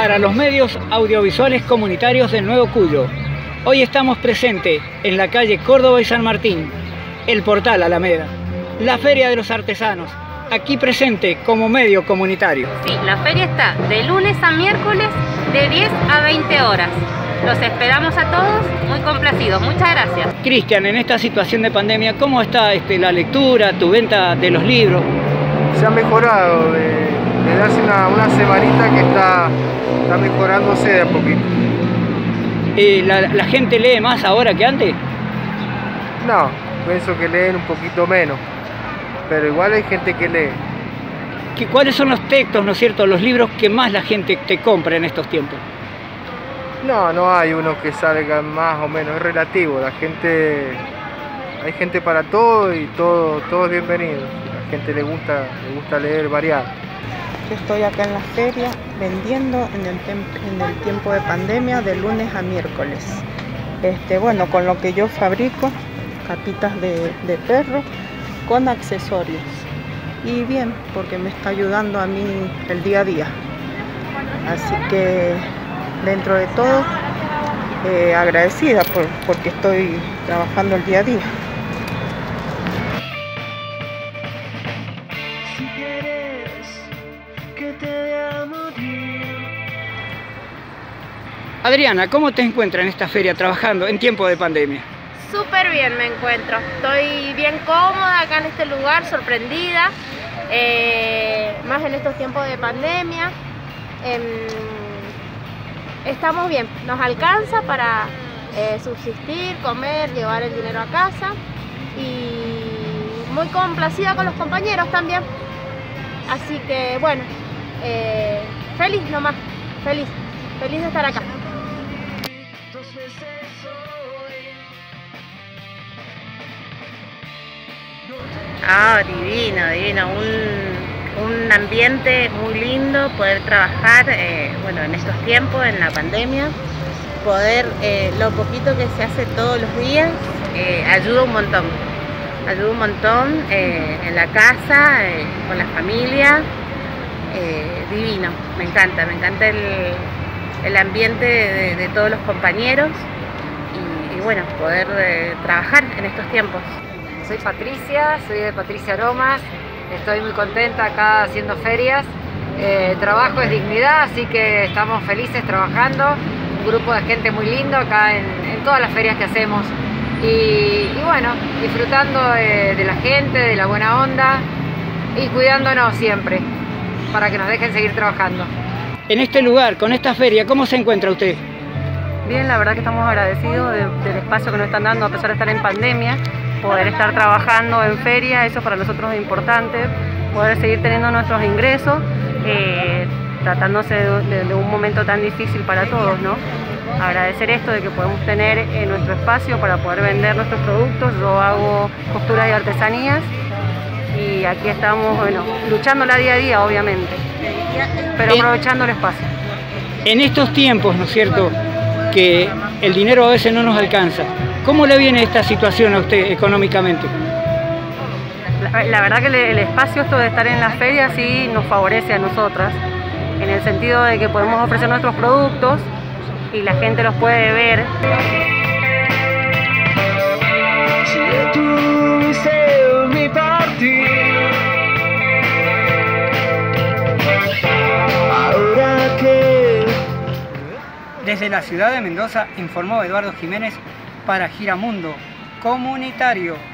para los medios audiovisuales comunitarios del Nuevo Cuyo. Hoy estamos presentes en la calle Córdoba y San Martín, el Portal Alameda, la Feria de los Artesanos, aquí presente como medio comunitario. Sí, la feria está de lunes a miércoles de 10 a 20 horas. Los esperamos a todos, muy complacidos. Muchas gracias. Cristian, en esta situación de pandemia, ¿cómo está la lectura, tu venta de los libros? Se ha mejorado, desde hace una semanita que está mejorándose de a poquito. ¿La gente lee más ahora que antes? No, pienso que leen un poquito menos, pero igual hay gente que lee. ¿Cuáles son los textos, no es cierto, los libros que más la gente te compra en estos tiempos? No hay uno que salga más o menos, es relativo. Hay gente para todo y todo es bienvenido. A la gente le gusta leer variado. Yo estoy acá en la feria vendiendo en el tiempo de pandemia de lunes a miércoles. Bueno, con lo que yo fabrico, capitas de perro con accesorios. Y bien, porque me está ayudando a mí el día a día. Así que dentro de todo, agradecida porque estoy trabajando el día a día. Si quieres que te vea morir. Adriana, ¿cómo te encuentras en esta feria trabajando en tiempo de pandemia? Súper bien me encuentro. Estoy bien cómoda acá en este lugar, sorprendida. Más en estos tiempos de pandemia. Estamos bien, nos alcanza para subsistir, comer, llevar el dinero a casa y muy complacida con los compañeros también. Así que bueno, feliz nomás, feliz de estar acá. Divino, un ambiente muy lindo, poder trabajar bueno, en estos tiempos, en la pandemia, poder, lo poquito que se hace todos los días, ayuda un montón en la casa, con la familia, divino, me encanta el ambiente de todos los compañeros y bueno, poder trabajar en estos tiempos. Soy Patricia, soy de Patricia Aromas, estoy muy contenta acá haciendo ferias. Trabajo es dignidad, así que estamos felices trabajando. Un grupo de gente muy lindo acá en todas las ferias que hacemos. Y bueno, disfrutando de la gente, de la buena onda y cuidándonos siempre para que nos dejen seguir trabajando. En este lugar, con esta feria, ¿cómo se encuentra usted? Bien, la verdad que estamos agradecidos del espacio que nos están dando a pesar de estar en pandemia. Poder estar trabajando en feria, eso para nosotros es importante, poder seguir teniendo nuestros ingresos, tratándose de un momento tan difícil para todos, ¿no? Agradecer esto de que podemos tener nuestro espacio para poder vender nuestros productos. Yo hago costura y artesanías y aquí estamos, bueno, luchándola día a día, obviamente, pero aprovechando el espacio. En estos tiempos, ¿no es cierto?, que el dinero a veces no nos alcanza. ¿Cómo le viene esta situación a usted económicamente? La verdad que el espacio, esto de estar en las ferias, sí nos favorece a nosotras, en el sentido de que podemos ofrecer nuestros productos y la gente los puede ver. Si detuviste mi partir, ahora que... Desde la ciudad de Mendoza informó Eduardo Jiménez para Giramundo Comunitario.